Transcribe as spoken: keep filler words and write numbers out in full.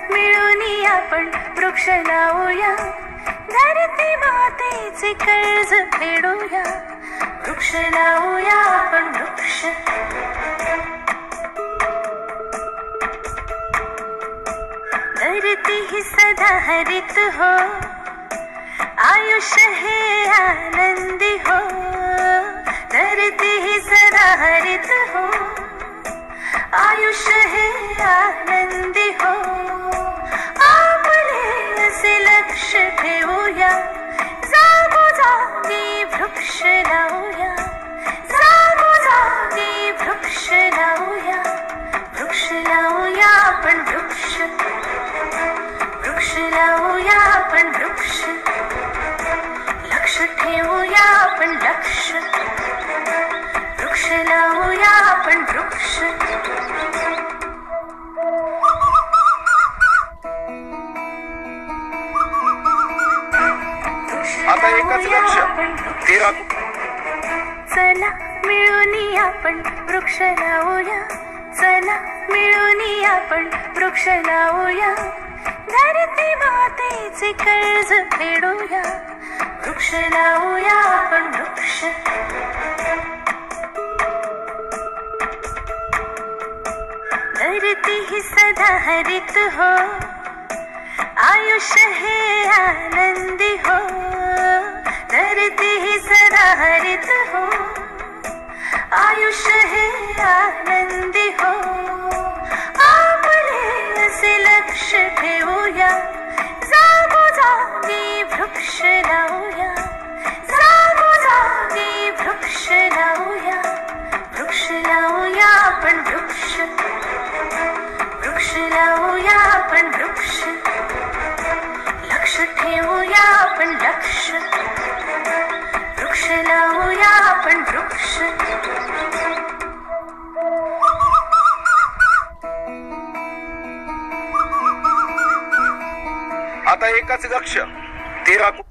मिळून आपण वृक्ष लावूया, धरती मातेचे कर्ज फेडूया. वृक्ष लावूया आपण वृक्ष. धरती ही सदा हरित हो, आयुष्य हे आनंदी हो. धरती ही सदा हरित हो, आयुष्य हे आनंदी हो. आपले असे लक्ष ठेवूया, जागोजागी वृक्ष लावूया. जागोजागी वृक्ष लावूया. वृक्ष लावूया आपण वृक्ष. वृक्ष लावूया आपण वृक्ष. लक्ष ठेवूया आपण लक्ष. वृक्ष लावूया आपण वृक्ष. आता एकच लक्ष ते राखू. चला मिळून आपण वृक्ष लावूया. चला मिळून आपण वृक्ष लावूया, धरती मातेचे कर्ज फेडूया. वृक्ष लावूया आपण वृक्ष. धरती ही सदा हरित हो, आयुष्य हे आनंदी हो. धरती ही सदा हरित हो, आयुष्य हे आनंदी हो. आपले असे लक्ष ठेवूया, जागोजागी वृक्ष लावूया. जागोजागी वृक्ष लावूया. वृक्ष लावूया आपण वृक्ष. वृक्ष लावूया आपण वृक्ष. लक्ष ठेवूया आपण लक्ष. वृक्ष लावूया आपण वृक्ष. आता एकच लक्ष ते राखू.